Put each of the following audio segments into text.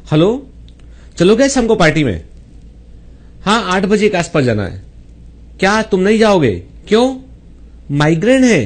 Hello, चलोगे शाम को पार्टी में? हाँ, 8 बजे के आसपास जाना है। क्या तुम नहीं जाओगे? क्यों? माइग्रेन है।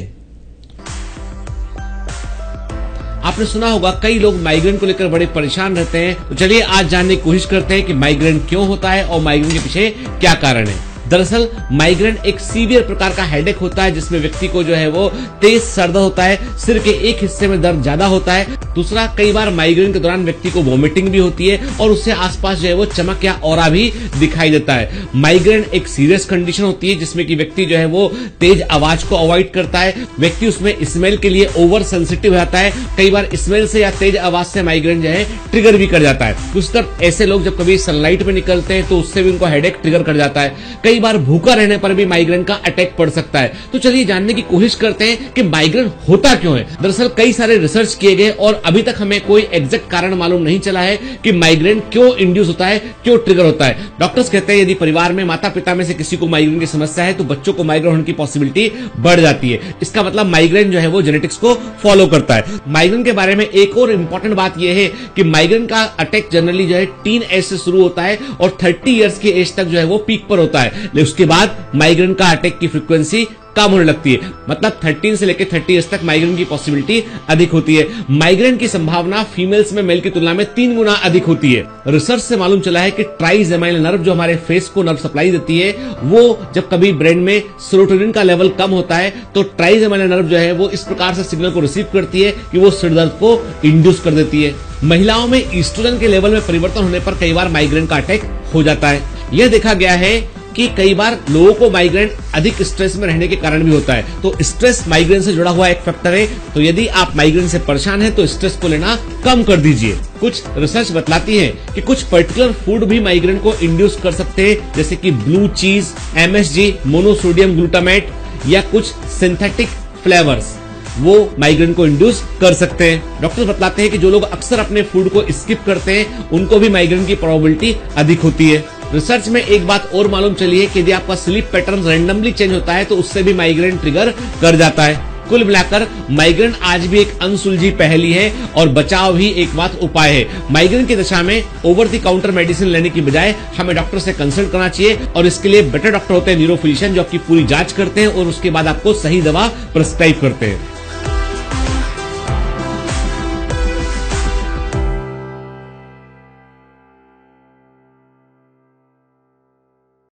आपने सुना होगा कई लोग माइग्रेन को लेकर बड़े परेशान रहते हैं। तो चलिए आज जानने की कोशिश करते हैं कि माइग्रेन क्यों होता है और माइग्रेन के पीछे क्या कारण है। दरअसल माइग्रेन एक सीवियर प्रकार का हेडेक होता है जिसमें व्यक्ति को जो है वो तेज सर दर्द होता है, सिर के एक हिस्से में दर्द ज्यादा होता है। दूसरा, कई बार माइग्रेन के दौरान व्यक्ति को वोमिटिंग भी होती है और उससे आसपास जो है वो चमक या ऑरा भी दिखाई देता है। माइग्रेन एक सीरियस कंडीशन होती है जिसमें कि व्यक्ति जो है वो तेज आवाज को अवॉइड करता है, व्यक्ति उसमें स्मेल के लिए ओवर सेंसिटिव रहता है। कई बार स्मेल से या तेज आवाज से माइग्रेन जो है ट्रिगर भी कर जाता है। कुछ तरफ ऐसे लोग जब कभी सनलाइट में निकलते हैं तो उससे भी उनको हेडेक ट्रिगर कर जाता है। कई बार भूखा रहने पर भी माइग्रेन का अटैक पड़ सकता है। तो चलिए जानने की कोशिश करते हैं कि माइग्रेन होता क्यों है। दरअसल कई सारे रिसर्च किए गए और अभी तक हमें कोई एग्जैक्ट कारण मालूम नहीं चला है कि माइग्रेन क्यों इंड्यूस होता है, क्यों ट्रिगर होता है। डॉक्टर्स कहते हैं यदि परिवार में माता पिता में से किसी को माइग्रेन की समस्या है तो बच्चों को माइग्रेन होने की पॉसिबिलिटी बढ़ जाती है। इसका मतलब माइग्रेन जो है वो जेनेटिक्स को फॉलो करता है। माइग्रेन के बारे में एक और इंपॉर्टेंट बात यह है कि माइग्रेन का अटैक जनरली जो है टीन एज से शुरू होता है और 30 इयर्स की एज तक जो है वो पीक पर होता है, लेकिन उसके बाद माइग्रेन का अटैक की फ्रीक्वेंसी कम होने लगती है। मतलब 13 से लेकर 30 इयर्स तक माइग्रेन की पॉसिबिलिटी अधिक होती है। माइग्रेन की संभावना फीमेल्स में मेल की तुलना में 3 गुना अधिक होती है। रिसर्च से मालूम चला है कि ट्राइजेमाइनल नर्व जो हमारे फेस को नर्व सप्लाई देती है, वो जब कभी ब्रेन में सेरोटोनिन का लेवल कम होता है तो ट्राइजेमाइनल नर्व जो है वो इस प्रकार से सिग्नल को रिसीव करती है कि वो सिर दर्द को इंड्यूस कर देती है। महिलाओं में ईस्ट्रोजन के लेवल में परिवर्तन होने पर कई बार माइग्रेन का अटैक हो जाता है। यह देखा गया है कि कई बार लोगों को माइग्रेन अधिक स्ट्रेस में रहने के कारण भी होता है। तो स्ट्रेस माइग्रेन से जुड़ा हुआ एक फैक्टर है। तो यदि आप माइग्रेन से परेशान हैं तो स्ट्रेस को लेना कम कर दीजिए। कुछ रिसर्च बतलाती है कि कुछ पर्टिकुलर फूड भी माइग्रेन को इंड्यूस कर सकते हैं, जैसे कि ब्लू चीज, एमएसजी, मोनोसोडियम ग्लूटामेट या कुछ सिंथेटिक फ्लेवर्स, वो माइग्रेन को इंड्यूस कर सकते हैं। डॉक्टर बतलाते हैं कि जो लोग अक्सर अपने फूड को स्किप करते हैं उनको भी माइग्रेन की प्रोबेबिलिटी अधिक होती है। रिसर्च में एक बात और मालूम चली है कि यदि आपका स्लीप पैटर्न रैंडमली चेंज होता है तो उससे भी माइग्रेन ट्रिगर कर जाता है। कुल मिलाकर माइग्रेन आज भी एक अनसुलझी पहेली है और बचाव ही एकमात्र उपाय है। माइग्रेन की दशा में ओवर द काउंटर मेडिसिन लेने की बजाय हमें डॉक्टर से कंसल्ट करना चाहिए और इसके लिए बेटर डॉक्टर होते हैं न्यूरो फिजिशियन, जो आपकी पूरी जांच करते हैं और उसके बाद आपको सही दवा प्रिस्क्राइब करते हैं।